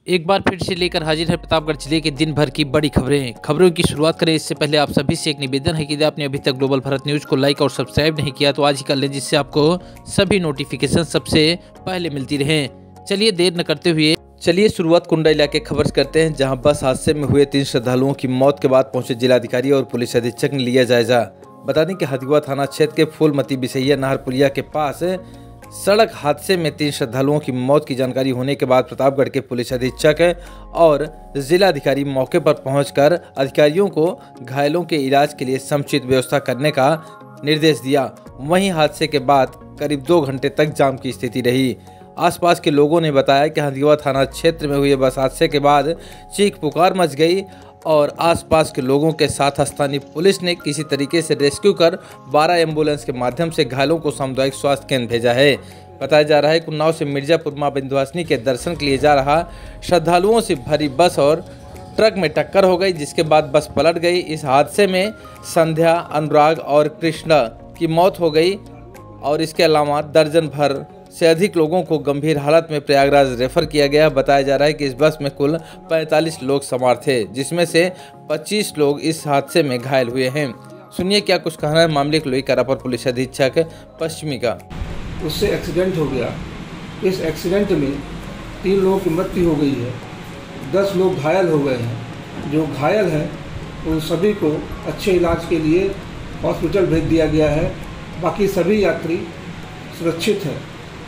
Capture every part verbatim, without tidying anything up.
एक बार फिर से लेकर हाजिर है प्रतापगढ़ जिले के दिन भर की बड़ी खबरें। खबरों की शुरुआत करें इससे पहले आप सभी से एक निवेदन है कि यदि आपने अभी तक ग्लोबल भारत न्यूज को लाइक और सब्सक्राइब नहीं किया तो आज ही कर लें, जिससे आपको सभी नोटिफिकेशन सबसे पहले मिलती रहे। चलिए देर न करते हुए चलिए शुरुआत कुंडा इलाके खबर करते हैं, जहां बस हादसे में हुए तीन श्रद्धालुओं की मौत के बाद पहुंचे जिलाधिकारी और पुलिस अधीक्षक ने लिया जायजा। बता दें कि हथुआ थाना क्षेत्र के फूलमती बिसैया नहरपुरिया के पास सड़क हादसे में तीन श्रद्धालुओं की मौत की जानकारी होने के बाद प्रतापगढ़ के पुलिस अधीक्षक और जिलाधिकारी मौके पर पहुंचकर अधिकारियों को घायलों के इलाज के लिए समुचित व्यवस्था करने का निर्देश दिया। वहीं हादसे के बाद करीब दो घंटे तक जाम की स्थिति रही। आसपास के लोगों ने बताया कि हथुआ थाना क्षेत्र में हुए बस हादसे के बाद चीख पुकार मच गई और आसपास के लोगों के साथ स्थानीय पुलिस ने किसी तरीके से रेस्क्यू कर बारह एम्बुलेंस के माध्यम से घायलों को सामुदायिक स्वास्थ्य केंद्र भेजा है। बताया जा रहा है कि उन्नाव से मिर्जापुर मां विंध्यवासिनी के दर्शन के लिए जा रहा श्रद्धालुओं से भरी बस और ट्रक में टक्कर हो गई, जिसके बाद बस पलट गई। इस हादसे में संध्या, अनुराग और कृष्णा की मौत हो गई और इसके अलावा दर्जन भर से अधिक लोगों को गंभीर हालत में प्रयागराज रेफर किया गया। बताया जा रहा है कि इस बस में कुल पैंतालीस लोग सवार थे, जिसमें से पच्चीस लोग इस हादसे में घायल हुए हैं। सुनिए क्या कुछ कहना है मामले के लोई करापर पुलिस अधीक्षक पश्चिमी का। उससे एक्सीडेंट हो गया। इस एक्सीडेंट में तीन लोगों की मृत्यु हो गई है, दस लोग घायल हो गए हैं। जो घायल हैं उन सभी को अच्छे इलाज के लिए हॉस्पिटल भेज दिया गया है। बाकी सभी यात्री सुरक्षित हैं।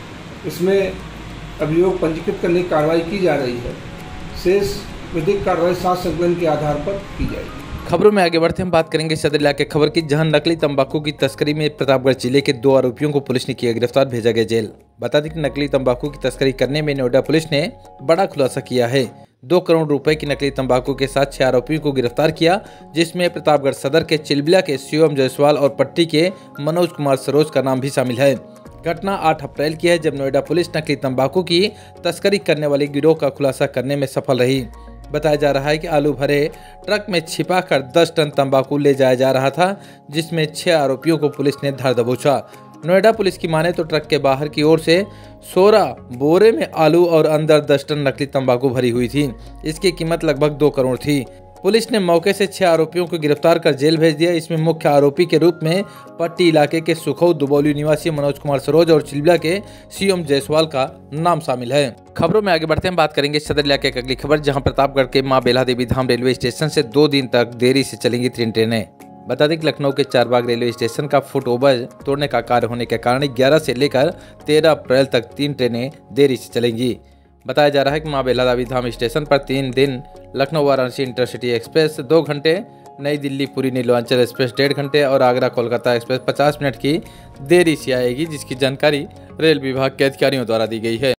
इसमें अभियोग पंजीकृत करने की कार्रवाई की जा रही है। शेष विधिक कार्रवाई सात संकलन के आधार पर की जाएगी। खबरों में आगे बढ़ते हम बात करेंगे सदर इलाके खबर की, जहां नकली तंबाकू की तस्करी में प्रतापगढ़ जिले के दो आरोपियों को पुलिस ने किया गिरफ्तार, भेजा गया जेल। बता दें कि नकली तंबाकू की तस्करी करने में नोएडा पुलिस ने बड़ा खुलासा किया है। दो करोड़ रुपए की नकली तंबाकू के साथ छह आरोपियों को गिरफ्तार किया, जिसमें प्रतापगढ़ सदर के चिलबिला के शिवम जायसवाल और पट्टी के मनोज कुमार सरोज का नाम भी शामिल है। घटना आठ अप्रैल की है, जब नोएडा पुलिस नकली तंबाकू की तस्करी करने वाले गिरोह का खुलासा करने में सफल रही। बताया जा रहा है कि आलू भरे ट्रक में छिपाकर दस टन तंबाकू ले जाया जा रहा था, जिसमें छह आरोपियों को पुलिस ने धर दबोचा। नोएडा पुलिस की माने तो ट्रक के बाहर की ओर से सोलह बोरे में आलू और अंदर दस टन नकली तंबाकू भरी हुई थी। इसकी कीमत लगभग दो करोड़ थी। पुलिस ने मौके से छह आरोपियों को गिरफ्तार कर जेल भेज दिया। इसमें मुख्य आरोपी के रूप में पट्टी इलाके के सुखौ दुबौली निवासी मनोज कुमार सरोज और चिलबिला के सीएम जायसवाल का नाम शामिल है। खबरों में आगे बढ़ते हैं, बात करेंगे सदर इलाके की अगली खबर, जहां प्रतापगढ़ के मां बेला देवी धाम रेलवे स्टेशन से दो दिन तक देरी से चलेंगी तीन ट्रेनें। बता दें कि लखनऊ के चारबाग रेलवे स्टेशन का फुट ओवर तोड़ने का कार्य होने के कारण ग्यारह से लेकर तेरह अप्रैल तक तीन ट्रेनें देरी से चलेंगी। बताया जा रहा है कि मां बेला देवी धाम स्टेशन पर तीन दिन लखनऊ वाराणसी इंटरसिटी एक्सप्रेस दो घंटे, नई दिल्ली पुरी नीलांचल एक्सप्रेस डेढ़ घंटे और आगरा कोलकाता एक्सप्रेस पचास मिनट की देरी से आएगी, जिसकी जानकारी रेल विभाग के अधिकारियों द्वारा दी गई है।